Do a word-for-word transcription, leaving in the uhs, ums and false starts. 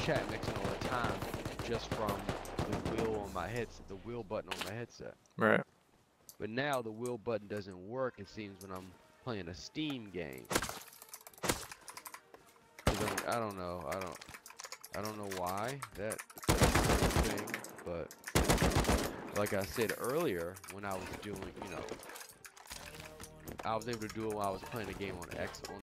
chat mixing all the time just from the wheel on my headset, the wheel button on my headset. Right. But now the wheel button doesn't work, it seems, when I'm playing a Steam game. I don't know. I don't. I don't know why that that's a thing, but like I said earlier, when I was doing, you know, I was able to do it while I was playing a game on X on